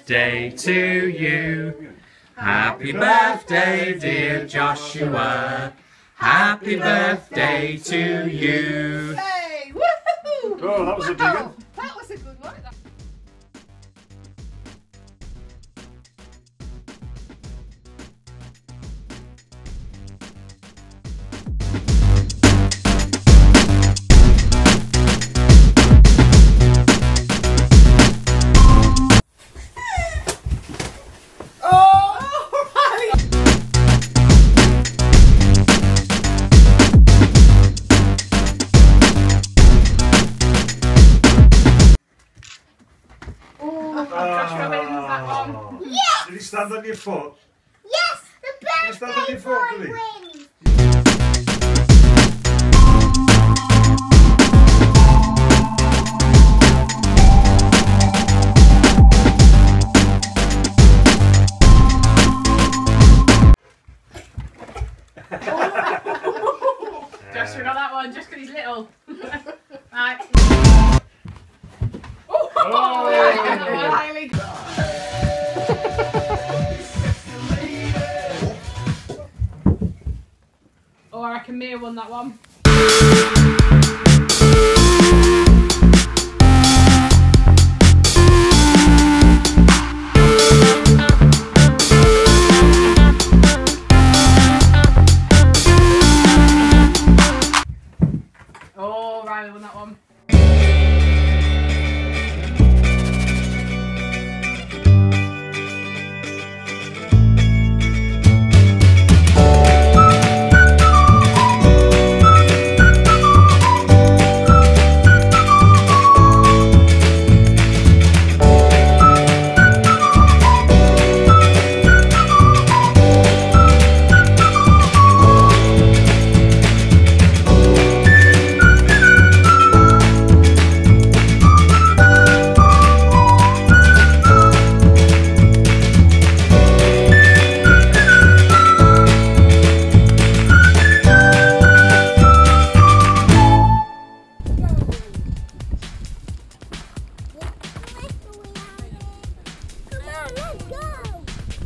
birthday to you. Happy birthday, dear Joshua. Happy birthday to you. Hey, woohoo! Oh, that was a big one. That was a good one. Did he stand on your foot? Yes, the Stand on your foot, birthday did boy he? wins. Joshua got that one just because he's little. Right. Oh! Riley. Oh, I reckon Mia won that one. Oh, Riley won that one. Come on, let's go.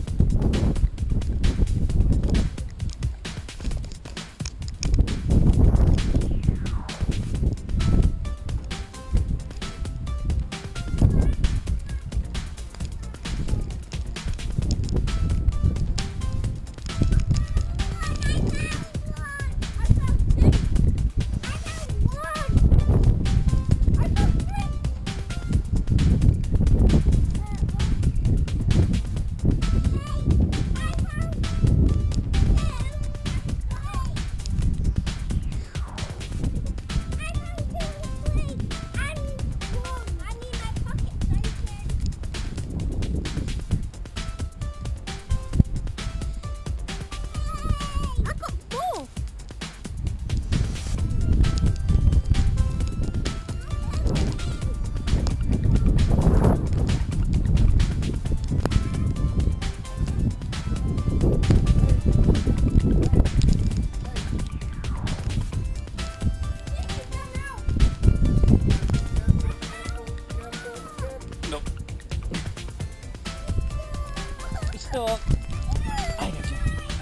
Stop. I got you.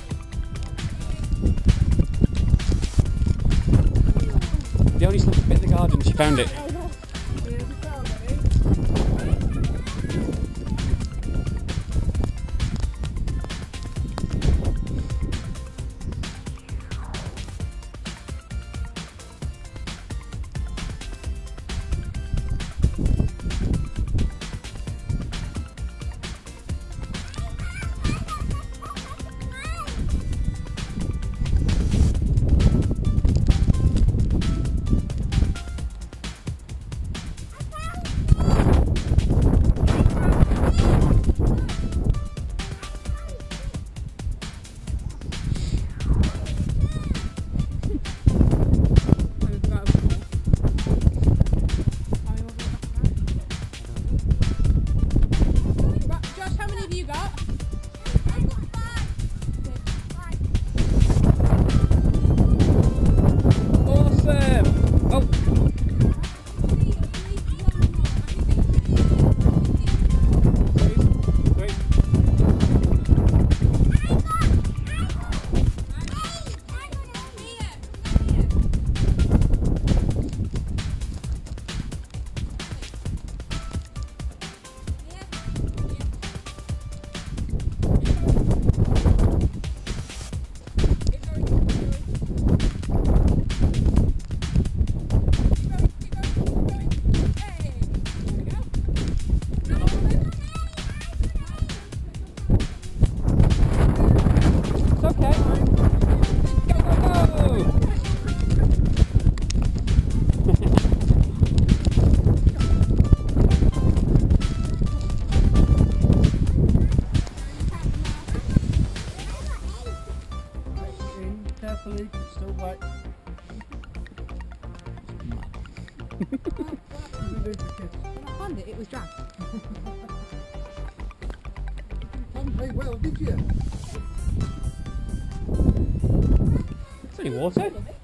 The only little bit in the garden, she found it. like. When I found it, it was dry. Didn't play well, did you? It's only water.